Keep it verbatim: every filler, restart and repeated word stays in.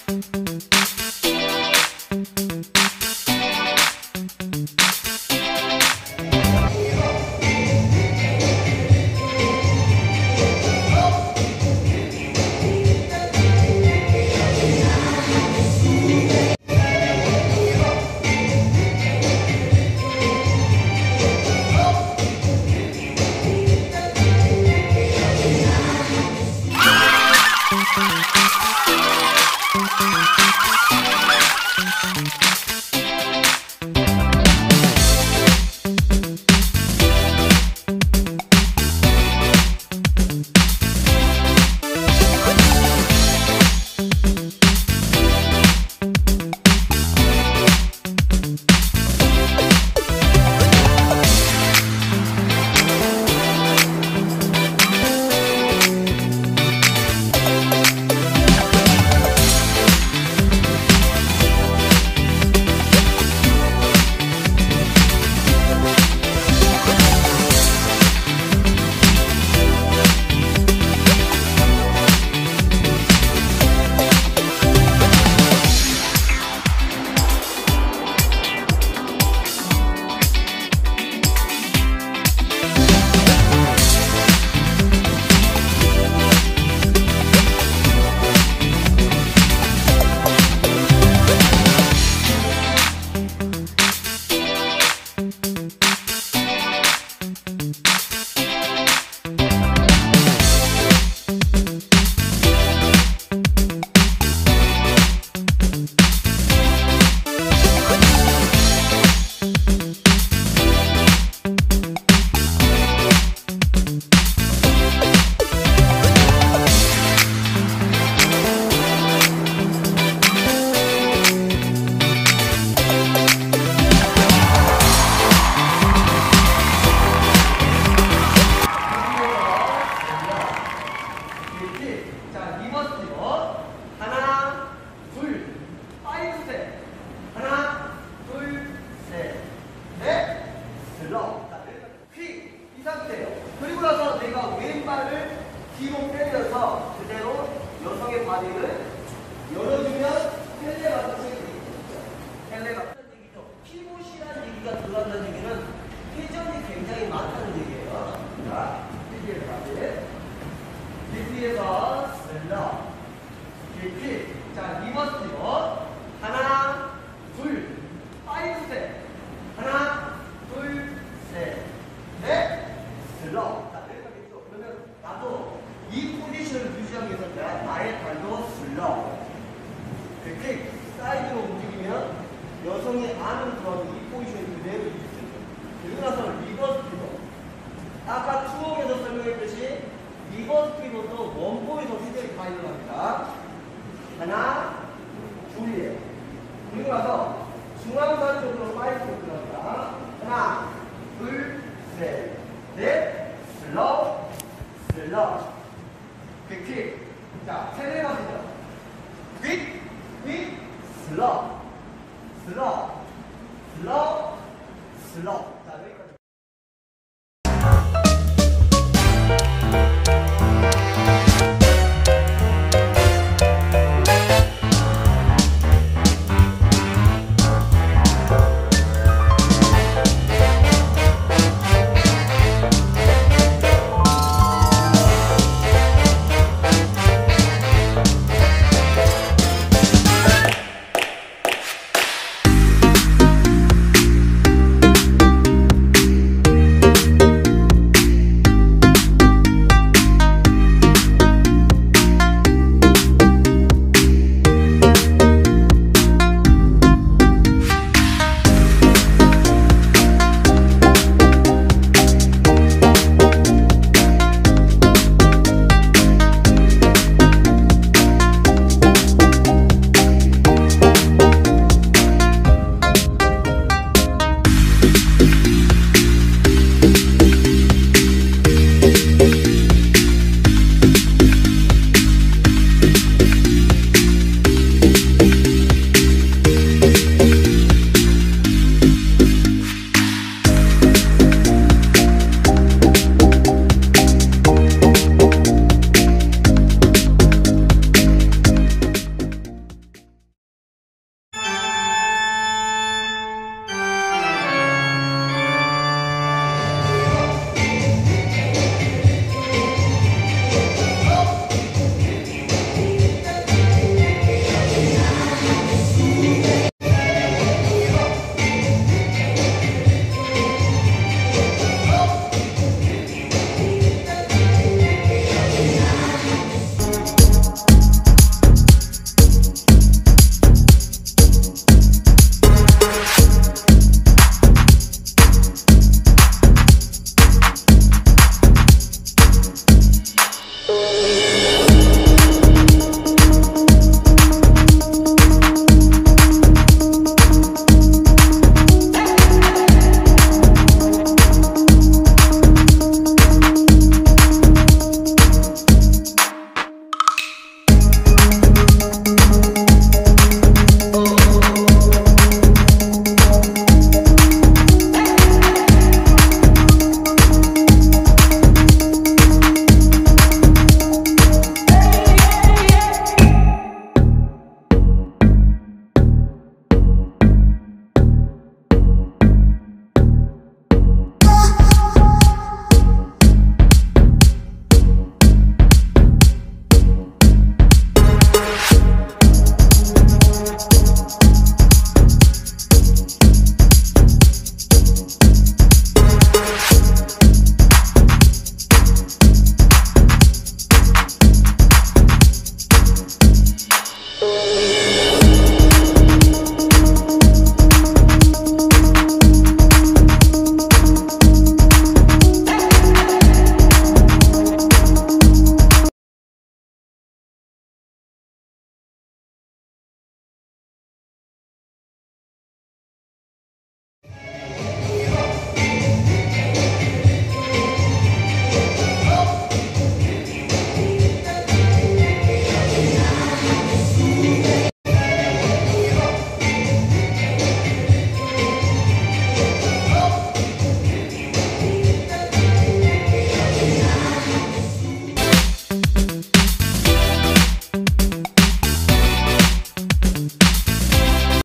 그리고 나서 내가 왼발을 뒤로 빼면서 그대로 여성의 바디를 열어주면 헬레 같은 얘기죠. 헬레 같은 얘기죠. 피봇이라는 얘기가 들어간다는 얘기는 회전이 굉장히 많다는 얘기예요. 자, 피지에서 바디. 디피에서 슬러. 디피. 자, 리버스 피봇. 하나, 둘, 파이브 셋. 하나, 둘, 셋, 넷. 슬러. 자, 내려가겠죠. 그러면 나도 이 포지션을 유지하기 위해서 내가 나의 발도 슬러. 이렇게 사이드로 움직이면 여성이 안으로 들어가는 이 포지션을 그대로 유지할 수 있어요. 그리고 나서 리버스 피벗. 아까 투옥에서 설명했듯이 리버스 피벗도 원포에서 회전이 다 일어납니다. 하나, 둘이에요. 그리고 나서 중앙선 쪽으로 파이브로 들어갑니다. 하나, 둘, 셋, 넷, 슬러, 슬러. 퀵. 자, 세네 가지죠. 퀵, 퀵, 슬러, 슬러, 슬러, 슬러.